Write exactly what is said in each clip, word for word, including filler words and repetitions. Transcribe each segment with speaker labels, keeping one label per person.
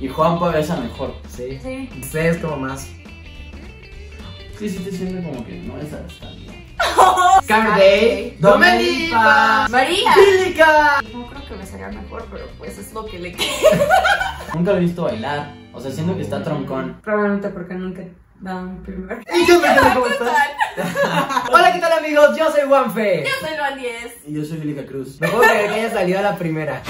Speaker 1: Y Juanpa besa mejor.
Speaker 2: Sí.
Speaker 3: Sí.
Speaker 2: Ustedes como más.
Speaker 1: Sí, sí te siento como que no besas tan bien.
Speaker 2: Carday, Domelipa,
Speaker 3: María.
Speaker 2: Angélica.
Speaker 3: No creo que besaría mejor, pero pues es lo que le queda.
Speaker 1: Nunca lo he visto bailar. O sea, siento que está troncón.
Speaker 3: Probablemente porque nunca dan primero.
Speaker 2: ¿Y qué tal? ¿Cómo estás? Hola, ¿qué tal amigos? Yo soy Juanfe.
Speaker 3: Yo soy Luan diez.
Speaker 1: Y yo soy Angélica Cruz.
Speaker 2: Me puedo creer que haya salido a la primera.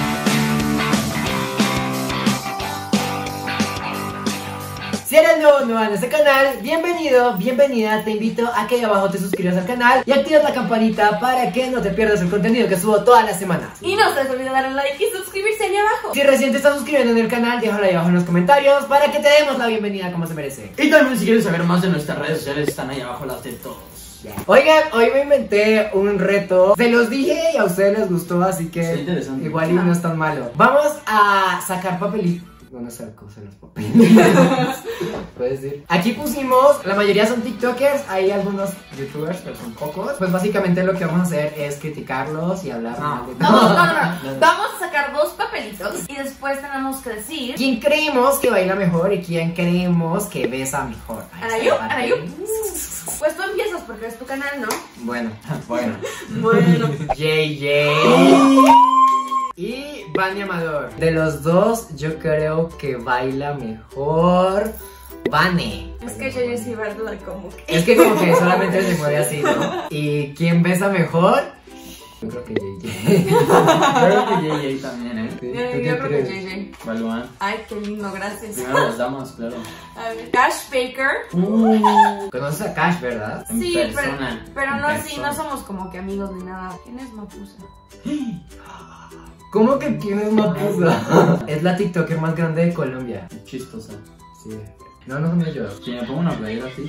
Speaker 2: Si eres nuevo o nueva en este canal, bienvenido, bienvenida, te invito a que ahí abajo te suscribas al canal y actives la campanita para que no te pierdas el contenido que subo todas las semanas.
Speaker 3: Y no se les olvide darle like y suscribirse ahí abajo.
Speaker 2: Si recién te estás suscribiendo en el canal, déjalo ahí abajo en los comentarios para que te demos la bienvenida como se merece.
Speaker 1: Y también si quieres saber más de nuestras redes sociales, están ahí abajo las de todos.
Speaker 2: Yeah. Oigan, hoy me inventé un reto. Se los dije y a ustedes les gustó, así que
Speaker 1: Está interesante.
Speaker 2: igual y no es tan malo. Vamos a sacar papelitos. No, no sé cómo se los papeles. Puedes decir. Aquí pusimos, la mayoría son TikTokers, hay algunos YouTubers, pero son pocos. Pues básicamente lo que vamos a hacer es criticarlos y hablar mal de
Speaker 3: No, no, no, no,
Speaker 2: no.
Speaker 3: Vamos a sacar dos papelitos y después tenemos que decir
Speaker 2: ¿Quién creemos que baila mejor y quién creemos que besa mejor? Ahí está
Speaker 3: ¿Arayu?
Speaker 2: la parte.
Speaker 3: ¿Arayu? Pues tú empiezas porque es tu canal, ¿no?
Speaker 2: Bueno, bueno.
Speaker 3: Bueno.
Speaker 2: J J y Vani Amador. De los dos, yo creo que baila mejor Vane.
Speaker 3: Es que yo sí verla como que...
Speaker 2: Es que como que solamente se mueve así, ¿no? ¿Y quién besa mejor? Yo creo que J J.
Speaker 1: Creo que J J también, ¿eh?
Speaker 2: ¿Tú
Speaker 3: Yo,
Speaker 2: qué
Speaker 3: yo creo que
Speaker 2: crees?
Speaker 3: J J.
Speaker 1: Balwan.
Speaker 3: Ay, qué lindo, gracias.
Speaker 1: Primero las damas, claro.
Speaker 3: A ver, Cash Baker.
Speaker 1: Uh,
Speaker 2: Conoces a Cash, ¿verdad?
Speaker 1: en
Speaker 3: Sí, pero,
Speaker 1: persona.
Speaker 3: pero
Speaker 1: en
Speaker 3: no así,
Speaker 1: persona.
Speaker 3: no somos como que amigos ni nada. ¿Quién es Mapusa?
Speaker 2: ¿Cómo que quién es Mapusa? Es la TikToker más grande de Colombia.
Speaker 1: Chistosa.
Speaker 2: Sí. No, no son ellos.
Speaker 1: Si me pongo una playera así.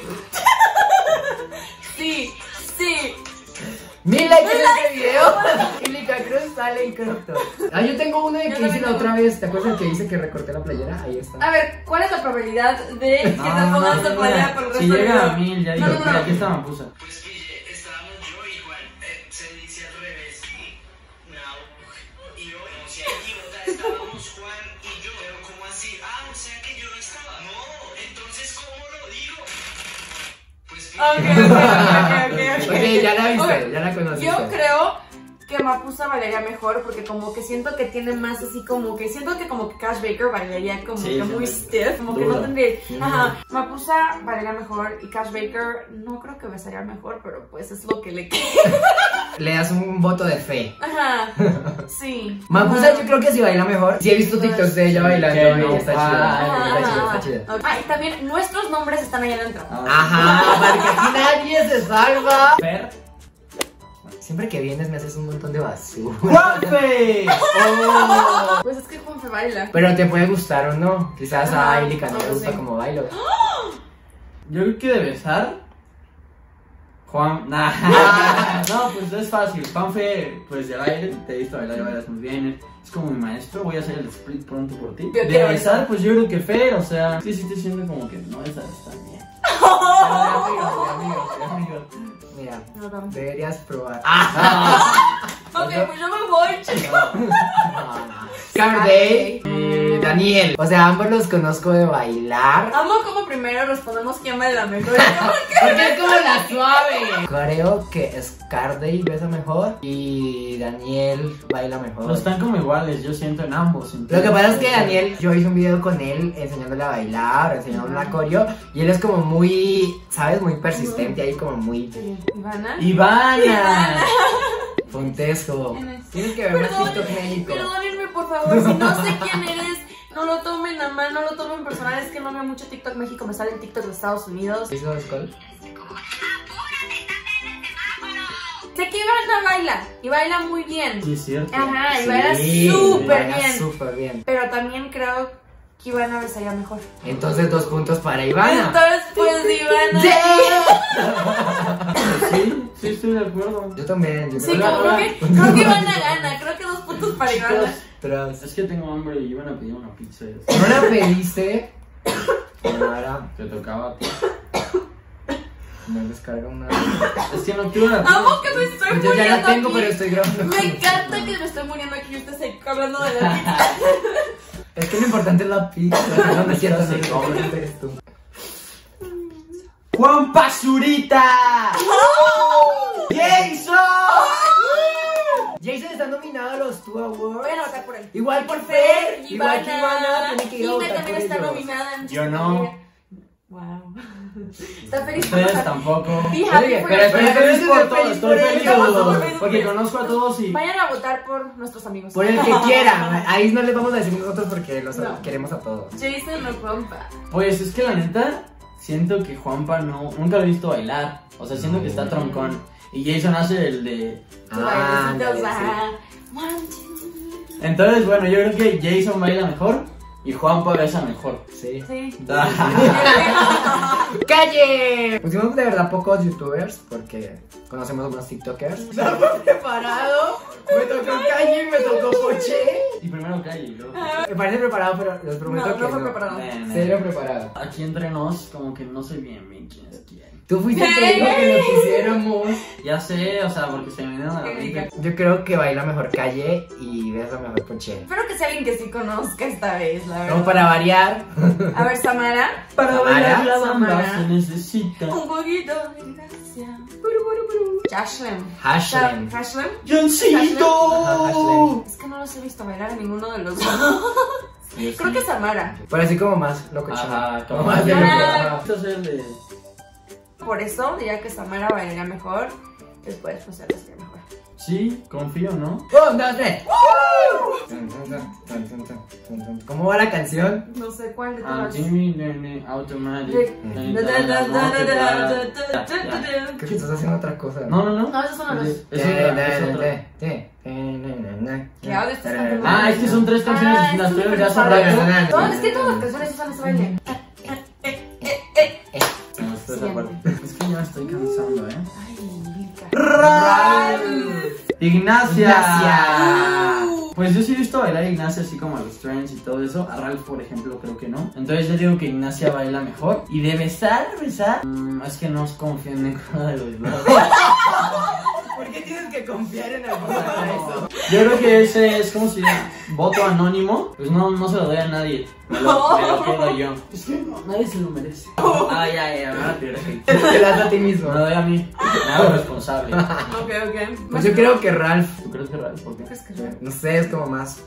Speaker 3: Sí, sí.
Speaker 2: ¡Mil likes en este video! Angélica Cruz sale en corto. Ah, yo tengo una de
Speaker 3: Yo
Speaker 2: que hice
Speaker 3: también
Speaker 2: la
Speaker 3: tengo.
Speaker 2: otra vez. ¿Te acuerdas que dice que recorté la playera? Ahí está.
Speaker 3: A ver, ¿cuál es la probabilidad de que te pongas tu playera por el resto
Speaker 1: Si
Speaker 3: del
Speaker 1: llega a
Speaker 3: video?
Speaker 1: mil, ya
Speaker 3: No,
Speaker 1: digo,
Speaker 3: no,
Speaker 1: mira,
Speaker 3: no.
Speaker 1: aquí está Mapusa.
Speaker 4: Pues pille, estábamos yo y Juan, eh, se dice al revés. No, y yo, o sea, idiota, estábamos Juan y yo, pero ¿cómo así? Ah, o sea que yo no estaba. No, entonces, ¿cómo lo digo? Pues pille.
Speaker 3: Ok, ok, ok, ok, ok.
Speaker 2: Ok, ya la viste,
Speaker 3: Ok.
Speaker 2: ya la conociste.
Speaker 3: Yo creo que Mapusa bailaría mejor porque como que siento que tiene más así como que siento que como que Cash Baker bailaría como
Speaker 1: Sí,
Speaker 3: que
Speaker 1: sí,
Speaker 3: muy
Speaker 1: sí.
Speaker 3: stiff, como que
Speaker 1: Duro.
Speaker 3: no tendría. Ajá, Mapusa bailaría mejor y Cash Baker no creo que besaría mejor, pero pues es lo que le queda.
Speaker 2: Le das un voto de fe.
Speaker 3: Ajá, sí.
Speaker 2: Mapusa
Speaker 3: Ajá.
Speaker 2: yo creo que sí baila mejor. Sí he visto TikToks de ella bailando
Speaker 1: Que
Speaker 2: y
Speaker 1: no
Speaker 2: está
Speaker 1: baila.
Speaker 2: chida.
Speaker 3: Ajá,
Speaker 2: Está chida,
Speaker 3: ajá,
Speaker 2: está chida.
Speaker 3: ajá. Ah, y también nuestros nombres están ahí adentro.
Speaker 2: Ajá, porque aquí nadie se salva.
Speaker 1: Fer.
Speaker 2: Siempre que vienes me haces un montón de basura.
Speaker 1: ¡Juanfe!
Speaker 2: Oh.
Speaker 3: Pues es que Juanfe baila.
Speaker 2: Pero te puede gustar o no. Quizás a
Speaker 3: Ajá,
Speaker 2: Angélica no le
Speaker 3: no
Speaker 2: gusta
Speaker 3: sé.
Speaker 2: como bailo.
Speaker 1: Yo creo que de besar. Juan. Nah. No, pues es fácil. Juanfe, pues de baile, te he visto bailar y bailas muy bien. Es como mi maestro, voy a hacer el split pronto por ti.
Speaker 3: Yo
Speaker 1: De
Speaker 3: quiero
Speaker 1: besar,
Speaker 3: besar.
Speaker 1: pues yo creo que Fer, o sea. Sí, sí, te siento como que no besas tan bien.
Speaker 2: Amigo, amigo, amigo. Mira,
Speaker 3: No, no.
Speaker 2: deberías probar.
Speaker 3: Ok, pues yo me voy, chicos.
Speaker 2: Carday y Daniel. O sea, ambos los conozco de bailar.
Speaker 3: Amo como primero respondemos quién baila mejor.
Speaker 2: Porque es como la suave. Creo que Carday besa mejor y Daniel baila mejor.
Speaker 1: No están como iguales, yo siento en ambos.
Speaker 2: Lo que pasa es que Daniel, yo hice un video con él enseñándole a bailar, enseñándole una coreo, y él es como muy, ¿sabes? Muy persistente ahí, como muy
Speaker 3: Ivana.
Speaker 1: Ivana.
Speaker 2: fontesco.
Speaker 3: ¿Quién es?
Speaker 2: Tienes que ver más
Speaker 3: Perdón,
Speaker 2: TikTok México.
Speaker 3: Perdónenme, por favor, si no sé quién eres, no lo tomen a mal, no lo tomen personal, es que no veo mucho TikTok México, me sale el TikTok de Estados Unidos.
Speaker 2: ¿Sí sabes cuál?
Speaker 3: Sé que Ivana baila, y baila muy bien.
Speaker 1: Sí, es cierto.
Speaker 3: Ajá, y baila
Speaker 2: Sí,
Speaker 3: súper
Speaker 2: baila
Speaker 3: bien.
Speaker 2: súper bien.
Speaker 3: Pero también creo que Ivana besaría mejor.
Speaker 2: Entonces dos puntos para Ivana.
Speaker 3: Entonces, pues Ivana.
Speaker 1: Sí, sí, estoy de acuerdo.
Speaker 2: Yo también. Yo
Speaker 3: Sí,
Speaker 2: también.
Speaker 3: como creo que, creo que Ivana gana, creo que dos puntos para Ivana.
Speaker 2: Tras.
Speaker 1: Es que tengo hambre y iban a pedir una pizza.
Speaker 2: No la pediste. Ahora
Speaker 1: Te tocaba a ti.
Speaker 2: me descarga una.
Speaker 1: Es que no quiero la
Speaker 3: Amo que me estoy
Speaker 2: Yo
Speaker 3: muriendo
Speaker 2: ya la tengo,
Speaker 3: aquí.
Speaker 2: pero estoy grabando.
Speaker 3: Me encanta que me estoy muriendo aquí y usted se hablando de la pizza.
Speaker 2: Es que lo importante es la pizza. No me siento así.
Speaker 1: Sí,
Speaker 2: No, no eres tú.
Speaker 1: ¡Juan Pazurita! ¡Jason!
Speaker 2: Jason está nominado a los Two Awards.
Speaker 3: Voy a votar por él.
Speaker 2: Igual por Fer. Igual que Ivana. Tiene que ir a
Speaker 3: Ime
Speaker 2: votar
Speaker 3: también
Speaker 2: por
Speaker 3: está
Speaker 2: ellos.
Speaker 3: nominada en
Speaker 1: Yo no.
Speaker 3: Wow. Está feliz por
Speaker 1: Ustedes
Speaker 3: nosotros.
Speaker 1: tampoco.
Speaker 3: Be happy
Speaker 2: Oye,
Speaker 3: for
Speaker 1: Pero
Speaker 3: your
Speaker 1: estoy
Speaker 2: Pero
Speaker 1: feliz
Speaker 2: estoy
Speaker 1: por
Speaker 2: feliz
Speaker 1: todos, estoy
Speaker 2: por
Speaker 1: feliz
Speaker 2: ellos.
Speaker 1: por todos.
Speaker 3: Feliz por
Speaker 1: Porque
Speaker 3: ellos.
Speaker 1: conozco a todos y...
Speaker 3: Vayan a votar por nuestros amigos.
Speaker 2: Por el que quiera. Ahí no les vamos a decir nosotros porque los
Speaker 3: No.
Speaker 2: queremos a todos.
Speaker 3: Jason o Juanpa.
Speaker 1: Pues es que la neta, siento que Juanpa no, nunca lo he visto bailar. O sea, siento que está troncón. Y Jason hace el de...
Speaker 3: Tu
Speaker 2: Ah,
Speaker 3: bailecitos,
Speaker 2: ándale,
Speaker 3: ajá. One, two.
Speaker 1: Entonces, bueno, yo creo que Jason baila mejor y Juanpa besa mejor.
Speaker 2: Sí.
Speaker 3: Sí.
Speaker 2: ¡Calle! Pusimos de verdad pocos youtubers porque conocemos más tiktokers. No fue preparado. Me tocó Calle y me tocó Poche.
Speaker 1: Y primero calle y luego...
Speaker 2: Me parece preparado, pero les prometo
Speaker 3: No,
Speaker 2: que
Speaker 3: no fue preparado.
Speaker 1: Ven, ven.
Speaker 2: Cero preparado.
Speaker 1: Aquí entre nos, como que no sé bien bien quién es quién.
Speaker 2: Tú fuiste el que dijo que lo pusiéramos.
Speaker 1: Ya sé, o sea, porque se me vinieron a la mente.
Speaker 2: Yo creo que baila mejor Calle y besa mejor Poche.
Speaker 3: Espero que sea alguien que sí conozca esta vez, la verdad.
Speaker 2: Como para variar.
Speaker 3: A ver, Samara.
Speaker 1: Para
Speaker 2: Samara,
Speaker 1: bailar la bamba
Speaker 3: Samara.
Speaker 1: se necesita...
Speaker 3: Un poquito de gracia. Puru, puru, puru. Hashlem.
Speaker 2: Hashlem.
Speaker 3: Hashlem.
Speaker 1: ¡Johncito!
Speaker 2: Ajá, Hashlem.
Speaker 3: Es que no los he visto bailar a ninguno de los dos.
Speaker 1: Yo
Speaker 3: Creo
Speaker 1: sí.
Speaker 3: que Samara.
Speaker 2: Pero así como más locochón.
Speaker 1: Ajá,
Speaker 2: Como
Speaker 1: como
Speaker 2: más de
Speaker 3: Ah.
Speaker 2: loco. Ajá.
Speaker 1: Esto es el de...
Speaker 3: Por eso diría que Samara bailaría mejor. Después, pues, él sería mejor.
Speaker 1: Sí, confío, ¿no?
Speaker 2: Un, dos, tres. ¿Cómo va la canción?
Speaker 3: No sé cuál de
Speaker 1: Ah,
Speaker 3: todas.
Speaker 1: Jimmy, nene, automatic.
Speaker 3: De- Da, da, da, da, da, da, da, da, da, da.
Speaker 2: Creo que estás haciendo otra cosa.
Speaker 1: No, no, no.
Speaker 3: No, esos son los dos.
Speaker 1: Es otra, es otra.
Speaker 3: ¿Qué audio estás cantando?
Speaker 1: Ah, es que son tres canciones
Speaker 3: Ah,
Speaker 1: distintas,
Speaker 3: es
Speaker 1: pero
Speaker 3: súper
Speaker 1: ya son
Speaker 3: padre.
Speaker 1: varias.
Speaker 3: Todas- Es que todas las canciones usan ese baile.
Speaker 1: Me gustó esa parte. Es que ya estoy cansando, ¿eh?
Speaker 3: Ay, Lilica.
Speaker 1: Ralph. Ignacia.
Speaker 2: Ignacia.
Speaker 1: Pues yo sí he visto bailar a Ignacia así como a los trends y todo eso. A Ralph, por ejemplo, creo que no. Entonces yo digo que Ignacia baila mejor. Y de besar, besar. mm, es que no confío en ninguno de los dos.
Speaker 2: ¿Por qué tienes que confiar en alguna para eso?
Speaker 1: Yo creo que ese es como si voto anónimo. Pues no, no se lo doy a nadie. Me lo, me lo quedo yo. Es que no, nadie se lo merece. Ay, ay, ay, me van a tirar hate.
Speaker 2: Te das a ti mismo.
Speaker 1: Me lo doy a mí. Me hago responsable.
Speaker 3: Ok, ok.
Speaker 2: Pues yo creo que Ralph,
Speaker 1: ¿Tú crees que Ralph? ¿Por qué?
Speaker 3: ¿Crees que no?
Speaker 2: no sé, es como más.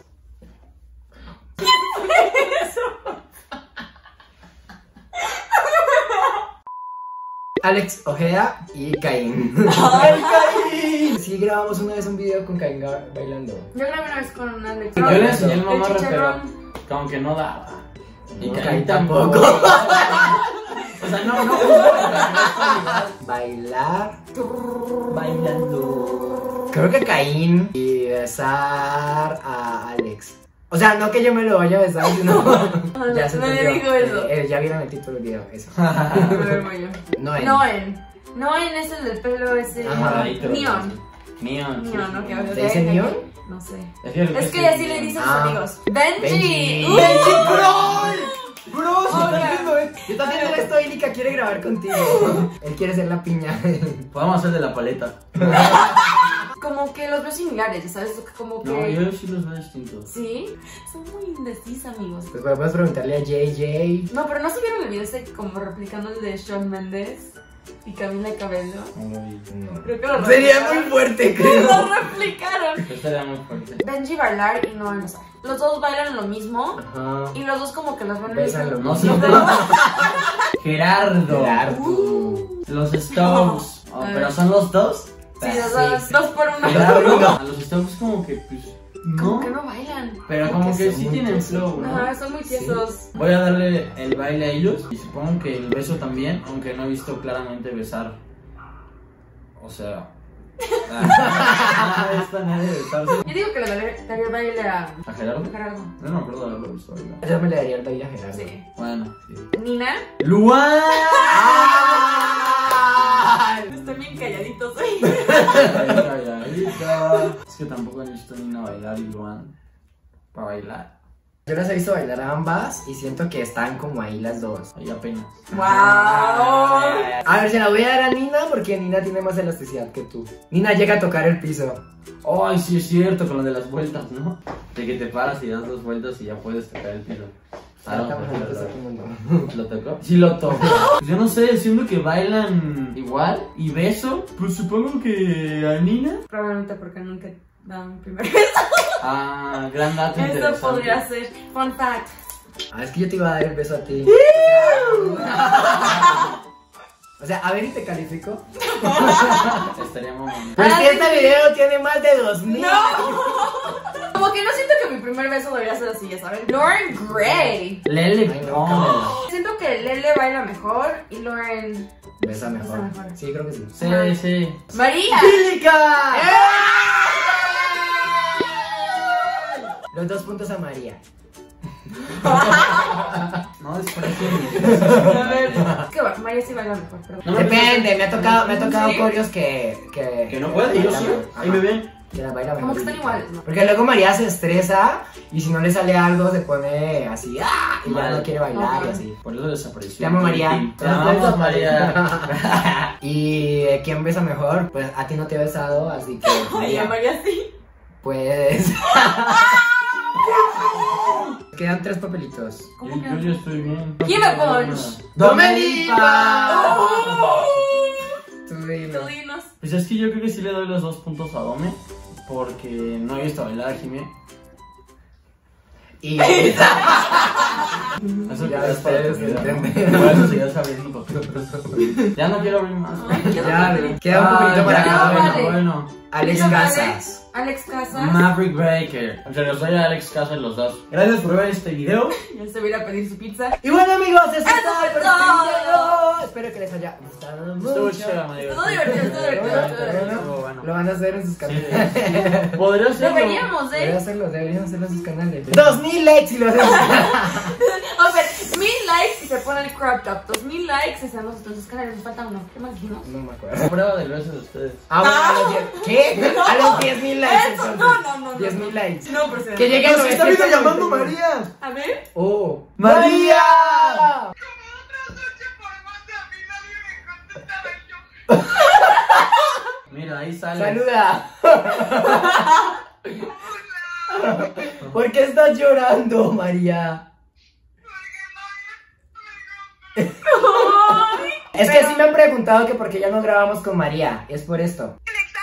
Speaker 2: Alex Ojeda y Caín.
Speaker 1: ¡Ay, Caín!
Speaker 2: Sí, grabamos una vez un video con Caín ga- bailando.
Speaker 3: Yo grabé una vez con un Alex.
Speaker 1: Yo le enseñé el
Speaker 3: El
Speaker 1: mamarre, pero
Speaker 3: chicharrón.
Speaker 1: como que no daba. Y
Speaker 2: No,
Speaker 1: Caín
Speaker 2: Caín
Speaker 1: tampoco.
Speaker 2: tampoco.
Speaker 1: O sea, no, no, no.
Speaker 2: Bailar.
Speaker 1: Bailando.
Speaker 2: Creo que Caín y besar a Alex. O sea, no que yo me lo vaya a besar, sino. Ya se
Speaker 3: Nadie
Speaker 2: entendió.
Speaker 3: dijo eso.
Speaker 2: Eh, eh, ya vieron el título del video, eso.
Speaker 3: Pero voy yo.
Speaker 2: No es.
Speaker 3: Noen. Noen es el del pelo ese.
Speaker 2: Ajá,
Speaker 1: ahí te lo
Speaker 3: Neon.
Speaker 1: Neon. sí,
Speaker 3: Neon, ok,
Speaker 1: sí.
Speaker 3: ok.
Speaker 2: ¿Le dice Neon?
Speaker 3: No sé.
Speaker 1: Es que,
Speaker 3: Es que así le dicen sus
Speaker 2: Ah.
Speaker 3: amigos. Benji.
Speaker 2: Benji.
Speaker 3: Uh.
Speaker 1: ¡Benji, bro! Bro, si
Speaker 3: Oiga.
Speaker 1: estás viendo, eh.
Speaker 2: Yo también esto y Lika quiere grabar contigo. Él quiere ser la piña.
Speaker 1: Podemos hacer de la paleta.
Speaker 3: Como que los veo similares, ¿sabes? Como que.
Speaker 1: No, yo sí los veo distintos.
Speaker 3: Sí. Son muy indecisas, amigos.
Speaker 2: Pues podemos preguntarle a J J.
Speaker 3: No, pero no se vieron el video ese como replicando el de Shawn Mendes y Camila Cabello.
Speaker 1: No lo vi.
Speaker 3: Creo que lo
Speaker 2: Sería
Speaker 3: replicaron.
Speaker 2: muy fuerte, creo.
Speaker 3: Lo replicaron.
Speaker 1: Esto sería muy fuerte.
Speaker 3: Benji bailar y no sabe. Los dos bailan lo mismo
Speaker 2: Ajá.
Speaker 3: y los dos como que los van a
Speaker 2: Besan lo
Speaker 1: No, sí.
Speaker 2: mismo.
Speaker 1: Gerardo.
Speaker 2: Gerardo.
Speaker 1: Los Stones. Oh, pero son los dos.
Speaker 3: Sí, los dos, dos por uno.
Speaker 1: Gerardo. A los Stones como que pues
Speaker 3: Como
Speaker 1: no.
Speaker 3: que no bailan.
Speaker 1: Pero como
Speaker 2: Que
Speaker 1: que
Speaker 2: son
Speaker 1: sí
Speaker 2: muy
Speaker 1: tienen
Speaker 2: tiesos.
Speaker 1: flow, ¿no?
Speaker 3: Ajá, son muy tiesos.
Speaker 1: Voy a darle el baile a ellos y supongo que el beso también, aunque no he visto claramente besar. O sea. Ah, no, esta nadie besarse.
Speaker 3: Yo digo que le daría daría el baile a
Speaker 1: ¿A Gerardo?
Speaker 3: Gerardo.
Speaker 1: No me acuerdo de haberlo visto bailar.
Speaker 2: Yo me le daría el baile a Gerardo.
Speaker 3: Sí.
Speaker 1: Bueno.
Speaker 3: Nina.
Speaker 1: ¡Luan!
Speaker 3: Están bien calladitos hoy.
Speaker 1: Calladita. Es que tampoco he visto ni una bailar y Luan para bailar.
Speaker 2: Yo las he visto bailar a ambas y siento que están como ahí las dos.
Speaker 1: Ahí apenas.
Speaker 3: ¡Wow!
Speaker 2: A ver, se la voy a dar a Nina porque Nina tiene más elasticidad que tú. Nina llega a tocar el piso.
Speaker 1: Ay, sí es cierto, con lo de las vueltas, ¿no? De que te paras y das dos vueltas y ya puedes tocar el piso. Ah, no, pues, ¿lo tocó? Sí lo tocó. Pues yo no sé, siento que bailan igual y beso. Pues supongo que a Nina.
Speaker 3: Probablemente porque nunca he dado mi primer beso.
Speaker 1: Ah, gran dato
Speaker 3: Eso
Speaker 1: interesante.
Speaker 3: podría ser. Fun fact.
Speaker 2: Ah, es que yo te iba a dar el beso a ti. O sea, a ver y te califico.
Speaker 1: Estaría mamón.
Speaker 2: Pues
Speaker 3: Ah,
Speaker 2: que este
Speaker 3: sí.
Speaker 2: video tiene más de dos mil.
Speaker 3: Como que no siento que mi primer beso debería ser así, ya saben. Lauren Gray.
Speaker 1: Lele,
Speaker 2: Ay, no,
Speaker 1: no.
Speaker 3: Siento que Lele baila mejor y Lauren.
Speaker 2: Besa mejor.
Speaker 3: Besa mejor.
Speaker 2: Sí, creo que sí.
Speaker 1: Sí, sí.
Speaker 3: ¡María!
Speaker 2: ¡Angélica! Los dos puntos a María.
Speaker 1: No desprecien.
Speaker 3: A ver. Es que bueno, María sí baila mejor, pero.
Speaker 1: No,
Speaker 2: Depende, me ha tocado, me ha tocado
Speaker 3: ¿Sí?
Speaker 2: coreos que, que.
Speaker 1: Que no puede, yo sí. Ahí me ven.
Speaker 2: Que la baila mejor.
Speaker 3: Como que están iguales, ¿no?
Speaker 2: Porque luego María se estresa y si no le sale algo se pone así, ¡ah! Y ya
Speaker 1: Mal.
Speaker 2: no quiere bailar
Speaker 3: Ajá.
Speaker 2: y así.
Speaker 1: Por eso desapareció.
Speaker 2: Te amo, María.
Speaker 1: Te amamos, María.
Speaker 2: ¿Y eh, quién besa mejor? Pues a ti no te he besado, así que.
Speaker 3: Ay, a María sí.
Speaker 2: Pues. Quedan tres papelitos.
Speaker 1: Yo,
Speaker 3: ¿Cómo
Speaker 1: yo
Speaker 3: que?
Speaker 1: ya estoy bien.
Speaker 3: Give a punch.
Speaker 2: ¡Domelipa!
Speaker 3: Oh.
Speaker 2: Tú dilo.
Speaker 3: Tú dinos.
Speaker 1: Pues es que yo creo que sí le doy los dos puntos a Dome. Porque no he visto bailar a Jimé.
Speaker 2: Y.
Speaker 1: Eso
Speaker 2: Ya
Speaker 1: quedas para
Speaker 2: ustedes
Speaker 1: tu vida, ¿no?
Speaker 2: entienden.
Speaker 1: Por eso seguías abriendo papeles. Ya no quiero abrir más.
Speaker 3: Ay, ya
Speaker 2: Ya,
Speaker 3: no.
Speaker 2: queda un poquito
Speaker 1: Ah,
Speaker 2: para
Speaker 1: ya,
Speaker 2: cada
Speaker 3: vale.
Speaker 2: uno.
Speaker 1: Bueno,
Speaker 2: Alex
Speaker 3: Eso vale.
Speaker 2: Casas.
Speaker 3: Alex Casas.
Speaker 1: Maverick Breaker. Se los doy a Alex Casas los dos. Gracias por ver este video.
Speaker 3: Ya se va a ir a pedir su pizza.
Speaker 2: Y bueno, amigos, esto es
Speaker 3: Eso
Speaker 2: todo
Speaker 3: fue
Speaker 2: por este
Speaker 3: todo.
Speaker 2: video. Espero que les haya gustado
Speaker 1: Estuvo
Speaker 2: mucho.
Speaker 1: chido, amigo.
Speaker 3: Estuvo divertido, estuvo divertido, estuvo divertido.
Speaker 1: Estuvo bueno.
Speaker 2: Lo van a hacer en sus
Speaker 1: Sí.
Speaker 2: canales.
Speaker 1: Podría ser.
Speaker 3: Deberíamos,
Speaker 2: Deberían
Speaker 3: ¿eh?
Speaker 2: hacerlo, deberían hacerlo en sus canales. Dos mil likes y lo hacemos.
Speaker 3: A ver, mil likes y se pone el crop top. Dos mil likes y hacemos entonces canales. Nos falta uno. ¿Qué más dijimos?
Speaker 2: No me acuerdo.
Speaker 1: Prueba del beso de ustedes.
Speaker 2: Ah, bueno, a los diez. ¿Qué? A los diez mil likes.
Speaker 3: Eso,
Speaker 2: entonces.
Speaker 3: no, no, no, no.
Speaker 2: diez mil likes.
Speaker 3: No, por ser.
Speaker 2: Que llegue a novecientos noventa y uno.
Speaker 1: María.
Speaker 3: A ver.
Speaker 2: Oh.
Speaker 1: ¡María! Mira, ahí sale.
Speaker 2: Saluda. ¿Por qué estás llorando, María? Es que sí me han preguntado que por qué ya no grabamos con María. Es por esto.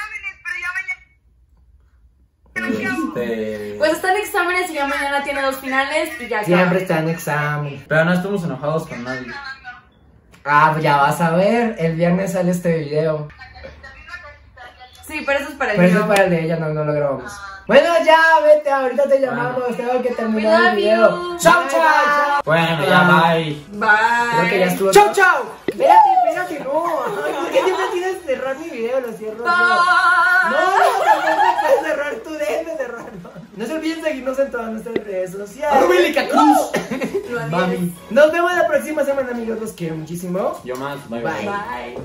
Speaker 1: Este...
Speaker 3: Pues está en exámenes y ya mañana tiene dos finales y ya acaba.
Speaker 2: Siempre está en examen.
Speaker 1: Pero no estamos enojados con nadie.
Speaker 2: Ah, pues ya vas a ver. El viernes sale este video.
Speaker 3: Sí, pero eso es para el
Speaker 2: Pero eso
Speaker 3: video.
Speaker 2: es para el de ella, no, no lo grabamos. Bueno, ya, vete, ahorita te llamamos. Tengo que terminar
Speaker 3: We
Speaker 2: el
Speaker 3: love
Speaker 2: video.
Speaker 3: you.
Speaker 2: ¡Chao,
Speaker 3: Bye,
Speaker 2: chao!
Speaker 1: Bueno, ya, bye.
Speaker 3: Bye.
Speaker 2: Creo que ya estuvo. ¡Chao, chao! Espérate, espérate, no. Ay, ¿por qué siempre tienes que cerrar mi video? Lo cierro yo.
Speaker 3: Bye.
Speaker 2: No, tampoco puedes cerrar, tú déjame cerrarlo. No se olviden seguirnos en todas nuestras redes sociales.
Speaker 1: Angélica Cruz.
Speaker 3: Lo harías.
Speaker 1: Mami.
Speaker 2: Nos vemos la próxima semana, amigos. Los quiero muchísimo.
Speaker 1: Yo más, bye
Speaker 2: Bye.
Speaker 1: bye.
Speaker 3: Bye.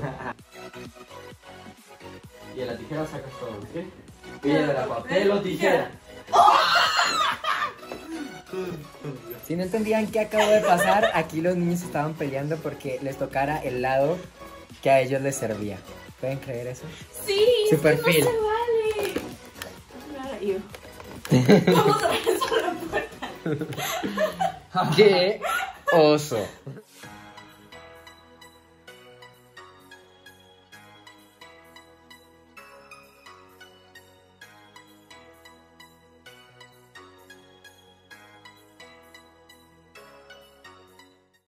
Speaker 1: Y a la tijera sacas todo, ¿ok? Piedra, papel o tijera.
Speaker 2: Si no entendían qué acabó de pasar, aquí los niños estaban peleando porque les tocara el lado que a ellos les servía. ¿Pueden creer eso?
Speaker 3: Sí,
Speaker 2: Su
Speaker 3: es que
Speaker 2: perfil.
Speaker 3: no se vale. Vamos a ver eso a la puerta.
Speaker 2: ¡Qué oso!